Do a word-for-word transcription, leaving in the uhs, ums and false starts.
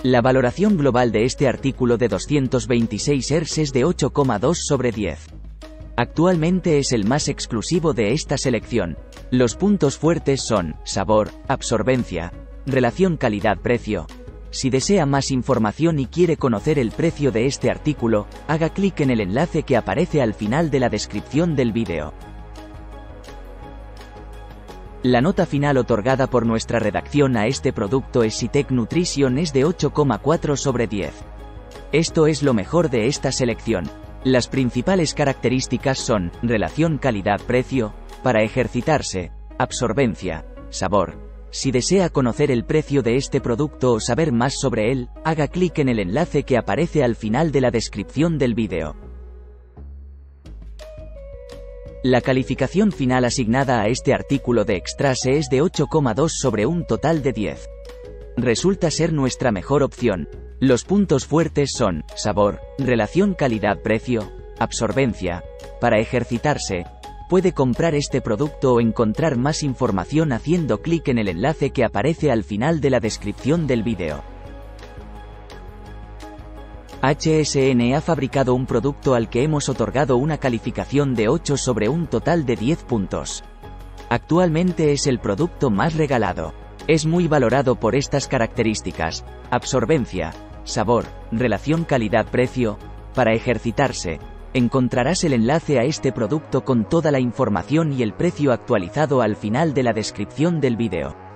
La valoración global de este artículo de doscientos veintiséis E R S es de ocho coma dos sobre diez. Actualmente es el más exclusivo de esta selección. Los puntos fuertes son sabor, absorbencia, relación calidad-precio. Si desea más información y quiere conocer el precio de este artículo, haga clic en el enlace que aparece al final de la descripción del vídeo. La nota final otorgada por nuestra redacción a este producto Excitec Nutrition es de ocho coma cuatro sobre diez. Esto es lo mejor de esta selección. Las principales características son relación calidad-precio, para ejercitarse, absorbencia, sabor. Si desea conocer el precio de este producto o saber más sobre él, haga clic en el enlace que aparece al final de la descripción del vídeo. La calificación final asignada a este artículo de Extrase es de ocho coma dos sobre un total de diez. Resulta ser nuestra mejor opción. Los puntos fuertes son sabor, relación calidad-precio, absorbencia. Para ejercitarse, puede comprar este producto o encontrar más información haciendo clic en el enlace que aparece al final de la descripción del vídeo. H S N ha fabricado un producto al que hemos otorgado una calificación de ocho sobre un total de diez puntos. Actualmente es el producto más regalado. Es muy valorado por estas características: absorbencia, sabor, relación calidad-precio. Para ejercitarse, encontrarás el enlace a este producto con toda la información y el precio actualizado al final de la descripción del vídeo.